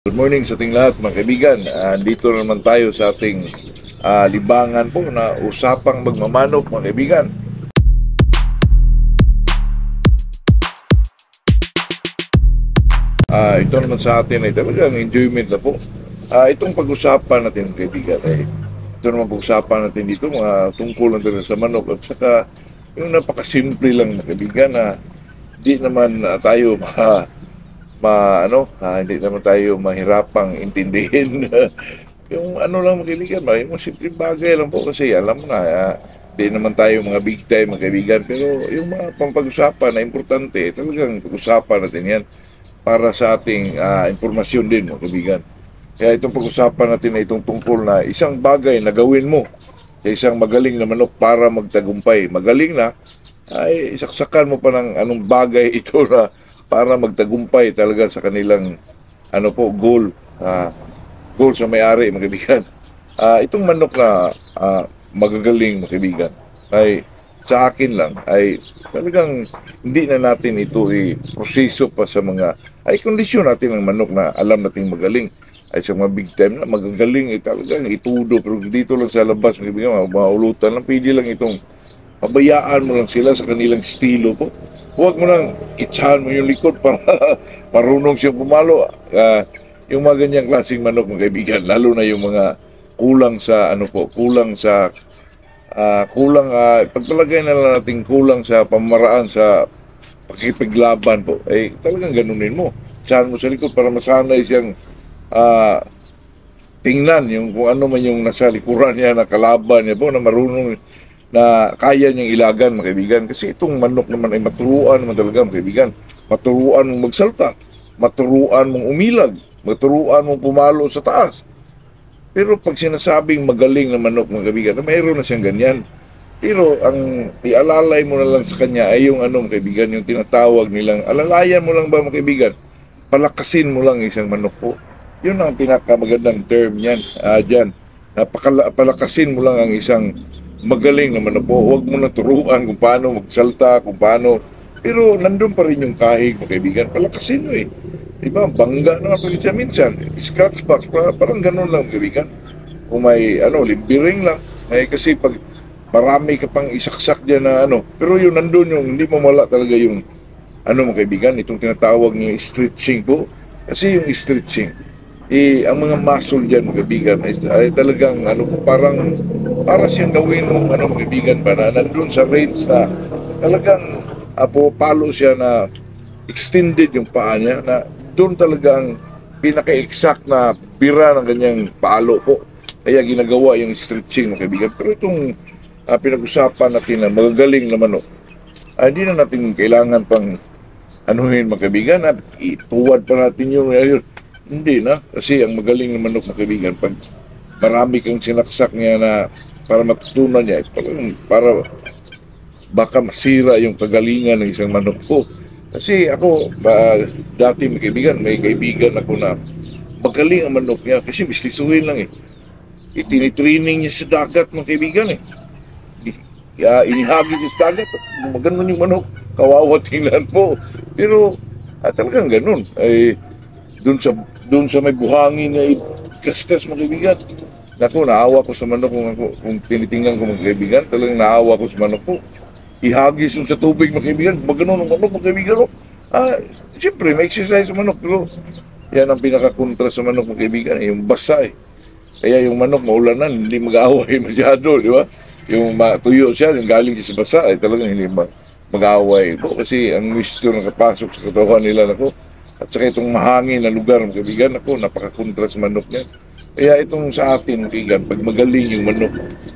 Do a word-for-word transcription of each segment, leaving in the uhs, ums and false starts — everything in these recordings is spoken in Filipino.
Good morning sa ating lahat mga kaibigan. Uh, dito naman tayo sa ating uh, libangan po na usapang magmamanok mga kaibigan. Uh, ito naman sa atin ay talagang enjoyment na po. Uh, itong pag-usapan natin mga kaibigan ay ito naman pag-usapan natin dito mga tungkol natin sa manok at saka yung napakasimple lang mga kaibigan na di naman uh, tayo ma ma ano, ah, hindi naman tayo mahirapang intindihin yung ano lang mga kaibigan, yung simpleng bagay lang po kasi alam mo na, ah, hindi naman tayo mga big time mga kaibigan, pero yung mga pampag-usapan na importante, talagang pag-usapan natin yan para sa ating ah, informasyon din mga kaibigan. Kaya itong pag-usapan natin na itong tungkol na isang bagay na gawin mo sa isang magaling na manok para magtagumpay. Magaling na, ay isaksakan mo pa ng anong bagay ito na para magtagumpay talaga sa kanilang ano po goal, uh, goal sa may-ari mga kaibigan. Uh, itong manok na uh, magagaling mga kaibigan ay sa akin lang ay talagang hindi na natin ito i-proseso pa sa mga ay kondisyon natin ng manok na alam nating magaling ay sa mga big time na magagaling ay talagang itudo, pero dito lang sa labas mga kaibigan, maulutan lang, pwede lang itong pabayaan mo lang sila sa kanilang estilo po. Huwag mo lang itsahan mo yung likod para marunong siyang pumalo. Uh, yung mga ganyang klaseng manok mga kaibigan, lalo na yung mga kulang sa ano po, kulang sa uh, kulang uh, pagpalagay na lang natin kulang sa pamaraan sa pakipaglaban po. Eh talagang ganunin mo. Itsahan mo sa likod para masanay siyang uh, tingnan yung kung ano man yung nasa likuran niya na kalaban niya po na marunong na kaya niyang ilagan mga kaibigan, kasi itong manok naman ay maturuan naman talaga mga kaibigan, maturuan mong magsalta, maturuan mong umilag, maturuan mong pumalo sa taas. Pero pag sinasabing magaling na manok mga kaibigan, na mayroon na siyang ganyan, pero ang ialalay mo na lang sa kanya ay yung ano mga kaibigan, yung tinatawag nilang alalayan mo lang ba mga kaibigan, palakasin mo lang isang manok po. Yun ang pinakamagandang term yan, uh, dyan, na palakasin mo lang ang isang magaling naman na po. Huwag mo na turuan kung paano magsalta, kung paano. Pero nandun pa rin yung kahig, mga kaibigan. Palakasin mo eh. Diba? Bangga na nga siya minsan. Scratch box, parang ganun lang, mga kaibigan. Kung may, ano, limbiring lang. Eh, kasi pag marami ka pang isaksak dyan na ano. Pero yun, nandun yung, hindi mo mawala talaga yung, ano mga kaibigan, itong tinatawag ng stretching po. Kasi yung stretching, eh, ang mga muscle dyan, mga kaibigan, ay, ay talagang, ano po, parang, para siyang gawin ng ano mga kaibigan ba na nandun sa range na talagang apo palo siya na extended yung paa niya na doon talagang pinaka-exact na pira ng kanyang palo po. Kaya ginagawa yung stretching mga kaibigan. Pero itong uh, pinag-usapan natin na magagaling na manok, uh, hindi na natin kailangan pang anuhin mga kaibigan at ituwad pa natin yung uh, hindi na. Kasi ang magaling na manok mga kaibigan, pag marami kang sinaksak niya na para matutunan niya, para, para baka masira yung kagalingan ng isang manok po. Kasi ako, uh, dati may kaibigan, may kaibigan ako na magaling ang manok niya kasi mistisuhin lang eh. Itinitraining niya sa dagat mga kaibigan eh. Uh, inihagi niya sa dagat, maganon yung manok, kawawa tingnan po. Pero uh, talagang ganun. Ay, dun sa, dun sa may buhangin niya, kaskas mga kaibigan. Naku, naawa ko sa manok kung, ako, kung tinitingnan ko mga kaibigan, talagang naawa ko sa manok ko. Ihagis yung sa tubig mga kaibigan, magano ng manok mga kaibigan. No? Ah, siyempre, may exercise sa manok, pero yan ang pinaka-kontra sa manok mga kaibigan, eh, yung basa eh. Kaya yung manok maulanan, hindi mag-aaway masyado, di ba? Yung matuyo siya, yung galing siya sa basa, ay talagang hindi mag-aaway. Kasi ang moisture na kapasok sa katawan nila, nako, at saka itong mahangin na lugar mga kaibigan, nako, napaka-kontra sa manok niya. Kaya itong sa atin, kaigan, pag magaling yung manok,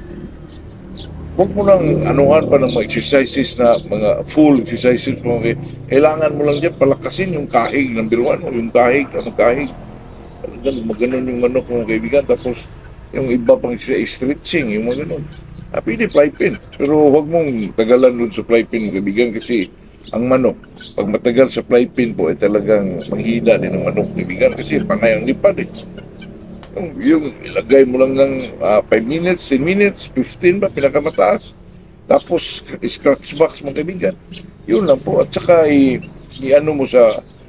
huwag mo lang anuhan pa ng mga exercises na mga full exercises mo. Okay? Kailangan mo lang dyan palakasin yung kahig, number one, yung kahig, anong kahig. Maganon yung manok mga kaibigan. Tapos yung iba pang stretching, yung mga ganon. Ah, pwede fly pin. Pero huwag mong tagalan dun sa fly pin mga kaibigan kasi ang manok, pag matagal sa fly pin po, ay talagang manghina din ng manok mga kaibigan kasi panay ang lipad eh. Yung, yung ilagay mo lang ng uh, five minutes, ten minutes, fifteen ba, pinakamataas. Tapos, scratch box mga kaibigan. Yun lang po. At saka, i, i ano mo sa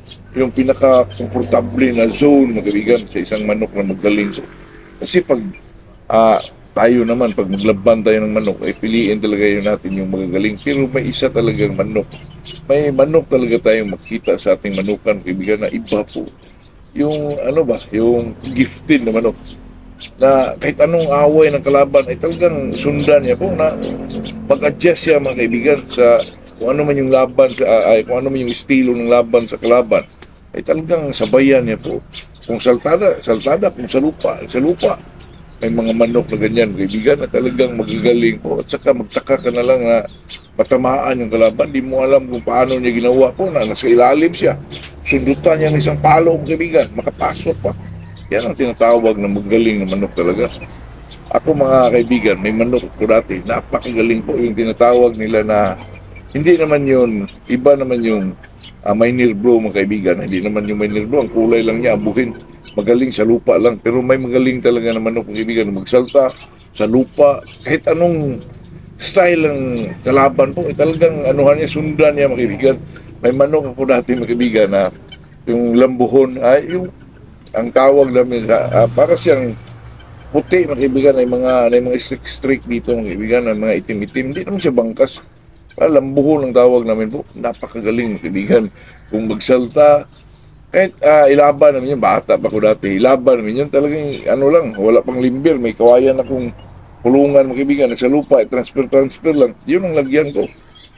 yung pinaka-komportable na zone, mga kaibigan, sa isang manok na magaling. Kasi pag ah, tayo naman, pag maglaban tayo ng manok, ay piliin talaga yun natin yung magagaling. Pero may isa talagang manok. May manok talaga tayong makita sa ating manukan, kaibigan, na iba po. Yung ano ba, yung gifted na manok na kahit anong away ng kalaban ay talagang sundan niya po na mag-adjust siya mga kaibigan sa kung ano man yung laban sa ay kung ano man yung estilo ng laban sa kalaban ay talagang sabayan niya po. Kung saltada, saltada, kung sa lupa, sa lupa. May mga manok na ganyan kaibigan na talagang magagaling po at saka magtaka ka na lang na matamaan yung kalaban, di mo alam kung paano niya ginawa po na nasa ilalim siya. Sundutan niya ng isang palo kaibigan, makapasok pa. Yan ang tinatawag na magaling na manok talaga. Ako mga kaibigan, may manok ko dati, napakagaling po yung tinatawag nila na hindi naman yun, iba naman yung uh, Mynir Blue mga kaibigan. Hindi naman yung Mynir Blue, ang kulay lang niya, abuhin. Magaling sa lupa lang, pero may magaling talaga na manok mga kaibigan, magsalta sa lupa, kahit anong style ng kalaban po, eh, talagang anuhan niya, sundan niya mga kaibigan. May manok ako dati mga kaibigan na yung lambuhon, ay yung ang tawag namin uh, para siyang puti mga kaibigan ay mga ay mga streak dito mga kaibigan ay mga itim-itim, hindi naman siya bangkas, para lambuhon ang tawag namin po. Napakagaling mga kaibigan kung magsalta, kahit uh, ilaban namin yun, bata pa ko dati, ilaban namin yun, talagang ano lang, wala pang limbir, may kawayan akong pulungan mga kaibigan sa lupa, transfer-transfer lang, yun ang lagyan ko.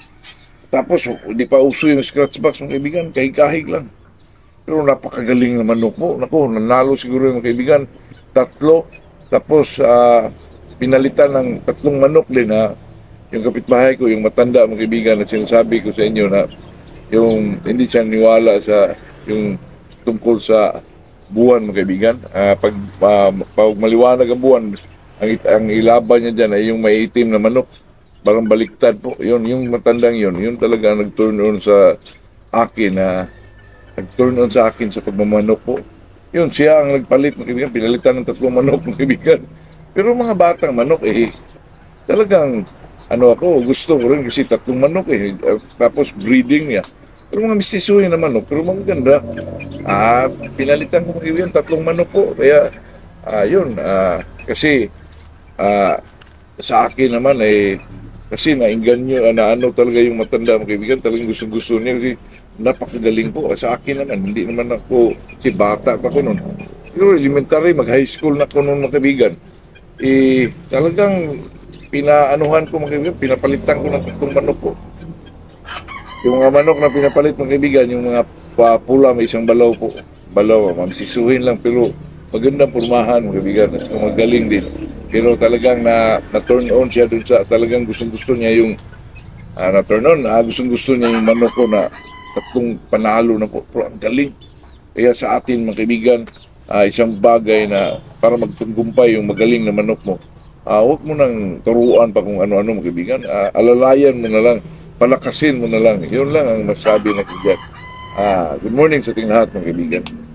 Tapos hindi pa uso yung scratch box mga kaibigan, kahig-kahig lang. Pero napakagaling na manok po. Naku, nanalo siguro yung mga kaibigan. Tatlo. Tapos, uh, pinalitan ng tatlong manok din na yung kapitbahay ko, yung matanda mga kaibigan, na sinasabi ko sa inyo na yung hindi siya niwala sa yung tungkol sa buwan mga kaibigan. Uh, pag, uh, pag maliwanag ang buwan, ang, ang ilaban niya dyan ay yung may itim na manok. Parang baliktad po. Yun, yung matandang yun, yun talaga nag-turn on sa akin na uh, nag-turn on sa akin sa pagmamanok po. Yun, siya ang nagpalit ng kaibigan, pinalitan ng tatlong manok ng kaibigan. Pero mga batang manok eh, talagang, ano ako, gusto ko rin kasi tatlong manok eh, tapos breeding niya. Pero mga mistisuhin na manok, pero maganda. Ah, pinalitan ko ng kaibigan, tatlong manok po. Kaya, ah, yun, ah, kasi, ah, sa akin naman eh, kasi nainganyo, na ano talaga yung matanda mga kaibigan, talagang gusto-gusto niya kasi napakagaling po. Sa akin naman, hindi naman ako, si bata pa ko noon. Pero elementary, mag-high school na ko noon mga kaibigan. Eh, talagang pinaanuhan ko mga kaibigan, pinapalitan ko ng tatlong manok ko. Yung mga manok na pinapalit mga kaibigan, yung mga pula, may isang balaw po. Balaw, mamsisuhin lang, pero magandang pormahan mga kaibigan. At magaling din. Pero talagang na, na-turn on siya dun sa, talagang gustong-gusto niya yung, uh, na-turn on, uh, gustong-gusto niya yung manok ko na tatlong panalo na po. Pero ang galing. Kaya sa atin mga kaibigan, uh, isang bagay na para magtunggumpay yung magaling na manok mo, uh, huwag mo nang turuan pa kung ano-ano mga kaibigan. Uh, alalayan mo na lang, palakasin mo na lang. Yun lang ang masabi na kaibigan. Uh, good morning sa ating lahat mga kaibigan.